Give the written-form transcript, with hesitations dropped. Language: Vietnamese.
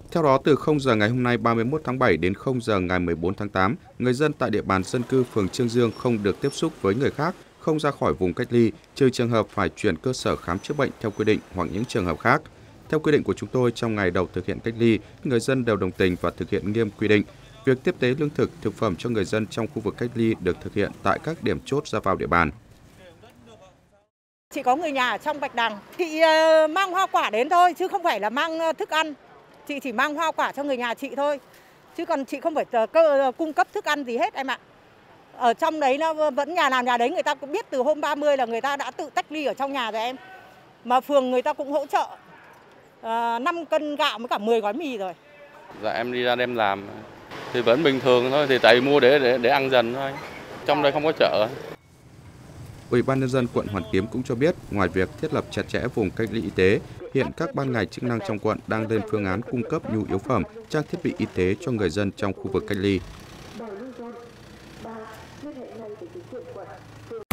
Theo đó, từ 0 giờ ngày hôm nay 31 tháng 7 đến 0 giờ ngày 14 tháng 8, người dân tại địa bàn dân cư phường Chương Dương không được tiếp xúc với người khác, không ra khỏi vùng cách ly, trừ trường hợp phải chuyển cơ sở khám chữa bệnh theo quy định hoặc những trường hợp khác. Theo quy định của chúng tôi, trong ngày đầu thực hiện cách ly, người dân đều đồng tình và thực hiện nghiêm quy định. Việc tiếp tế lương thực, thực phẩm cho người dân trong khu vực cách ly được thực hiện tại các điểm chốt ra vào địa bàn. Chị có người nhà ở trong Bạch Đằng, chị mang hoa quả đến thôi chứ không phải là mang thức ăn. Chị chỉ mang hoa quả cho người nhà chị thôi, chứ còn chị không phải cung cấp thức ăn gì hết em ạ. Ở trong đấy nó vẫn nhà nào nhà đấy, người ta cũng biết từ hôm 30 là người ta đã tự cách ly ở trong nhà rồi em. Mà phường người ta cũng hỗ trợ 5 cân gạo với cả 10 gói mì rồi. Dạ em đi ra đêm làm thì vẫn bình thường thôi, thì tại vì mua để ăn dần thôi. Trong đây không có chợ. Ủy ban nhân dân quận Hoàn Kiếm cũng cho biết, ngoài việc thiết lập chặt chẽ vùng cách ly y tế, hiện các ban ngành chức năng trong quận đang lên phương án cung cấp nhu yếu phẩm, trang thiết bị y tế cho người dân trong khu vực cách ly.